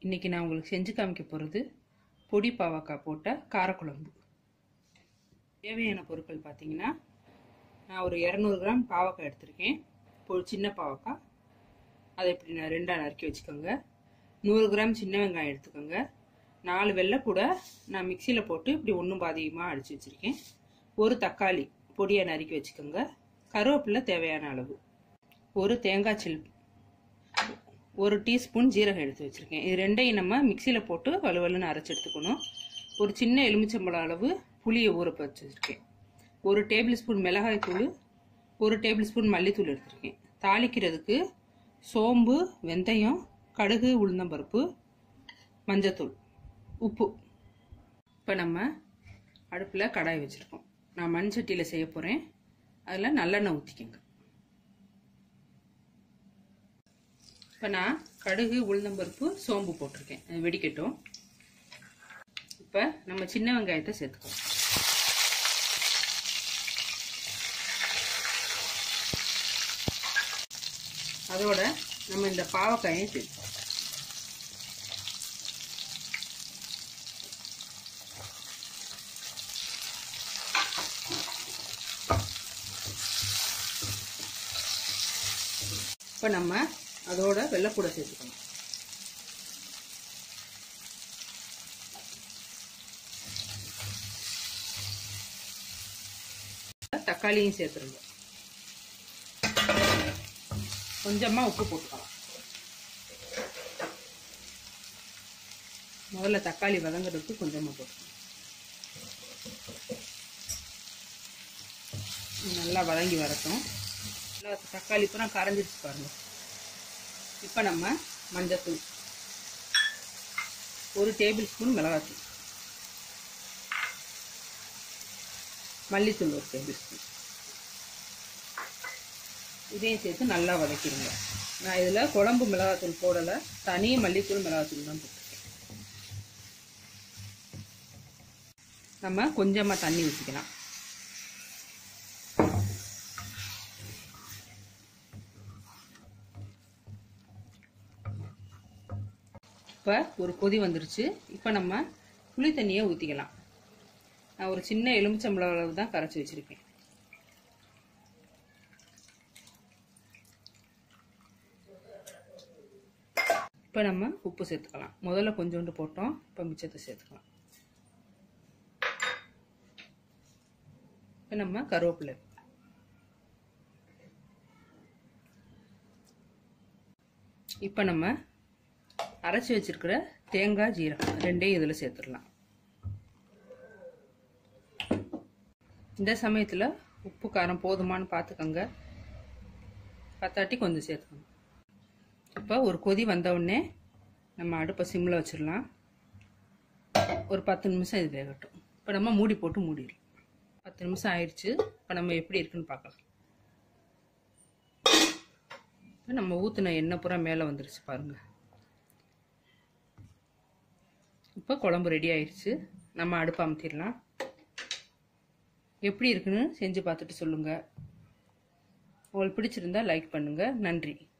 இன்றைக்கி நான் உங்களுக்கு செஞ்சு காமிக்க போகிறது பொடி பாவக்காய் போட்ட காரக்குழம்பு. தேவையான பொருட்கள் பார்த்தீங்கன்னா, நான் ஒரு 200 கிராம் பாவக்காய் எடுத்திருக்கேன். ஒரு சின்ன பாவக்காய், அதை இப்படி நான் ரெண்டாக நறுக்கி வச்சுக்கோங்க. 100 கிராம் சின்ன வெங்காயம் எடுத்துக்கோங்க. 4 வெள்ளைப்பூடை நான் மிக்சியில் போட்டு இப்படி ஒன்றும் பாதியமாக அடித்து வச்சுருக்கேன். ஒரு தக்காளி பொடியை நறுக்கி வச்சுக்கோங்க. கருவேப்பிலை தேவையான அளவு, ஒரு தேங்காய் சில், 1 டீஸ்பூன் ஜீரகம் எடுத்து வச்சுருக்கேன். இது ரெண்டையும் நம்ம மிக்சியில் போட்டு வலுவலுன்னு அரைச்சி எடுத்துக்கணும். ஒரு சின்ன எலுமிச்சம்பழம் அளவு புளியை ஊற வச்சுருக்கேன். 1 டேபிள் ஸ்பூன் மிளகாய் தூள், 1 டேபிள் ஸ்பூன் மல்லித்தூள் எடுத்துருக்கேன். தாளிக்கிறதுக்கு சோம்பு, வெந்தயம், கடுகு, உளுந்தம்பருப்பு, மஞ்சத்தூள், உப்பு. இப்போ நம்ம அடுப்பில் கடாய் வச்சுருக்கோம். நான் மண் சட்டியில் செய்ய போகிறேன். அதில் நல்லெண்ணெய் ஊற்றிக்கங்க. இப்போ நான் கடுகு, உளுந்தம்பருப்பு, சோம்பு போட்டிருக்கேன். அது வெடிக்கட்டும். இப்போ நம்ம சின்ன வெங்காயத்தை சேர்த்துக்கலாம். அதோட நம்ம இந்த பாவக்காயையும் சேர்த்துக்கலாம். இப்போ நம்ம அதோட வெள்ளைப்பூடை சேர்த்துக்கணும். தக்காளியும் சேர்த்துருங்க. கொஞ்சமா உப்பு போட்டுக்கலாம். முதல்ல தக்காளி வதங்குறதுக்கு கொஞ்சமா போட்டுக்கலாம். நல்லா வதங்கி வரட்டும். தக்காளி பூரா கரைஞ்சிருச்சு பாருங்க. இப்போ நம்ம மஞ்சத்தூள், 1 டேபிள் ஸ்பூன் மிளகாத்தூள், மல்லித்தூள் 1 டேபிள் ஸ்பூன், இதையும் சேர்த்து நல்லா வதக்கிடுங்க. நான் இதில் குழம்பு மிளகாத்தூள் போடலை, தனி மல்லித்தூள் மிளகாத்தூள் தான் போட்டிருக்கேன். நம்ம கொஞ்சமாக தண்ணி ஊற்றிக்கலாம். இப்போ ஒரு கொதி வந்துருச்சு. இப்போ நம்ம புளி தண்ணியை ஊற்றிக்கலாம். நான் ஒரு சின்ன எலுமிச்சம்பழம் அளவு தான் கரைச்சி வச்சுருக்கேன். இப்போ நம்ம உப்பு சேர்த்துக்கலாம். முதல்ல கொஞ்சோண்டு போட்டோம், இப்போ மிச்சத்தை சேர்த்துக்கலாம். இப்போ நம்ம கருவேப்பிலை, இப்போ நம்ம அரைச்சி வச்சிருக்கிற தேங்காய், ஜீரகம் ரெண்டையும் இதில் சேர்த்துடலாம். இந்த சமயத்தில் உப்பு காரம் போதுமானு பார்த்துக்கோங்க, பத்தாட்டி கொஞ்சம் சேர்த்துக்கோங்க. இப்போ ஒரு கொதி வந்தவுடனே நம்ம அடுப்பை சிம்மில் வச்சிடலாம். ஒரு 10 நிமிஷம் இது வேகட்டும். இப்போ நம்ம மூடி போட்டு மூடிடலாம். 10 நிமிஷம் ஆயிடுச்சு. இப்போ நம்ம எப்படி இருக்குன்னு பார்க்கலாம். இப்போ நம்ம ஊற்றின எண்ணெய் பூரா மேலே வந்துருச்சு பாருங்க. இப்போ குழம்பு ரெடி ஆயிடுச்சு. நம்ம அடுப்பை அமுத்திடலாம். எப்படி இருக்குன்னு செஞ்சு பார்த்துட்டு சொல்லுங்கள். உங்களுக்கு பிடிச்சிருந்தா லைக் பண்ணுங்கள். நன்றி.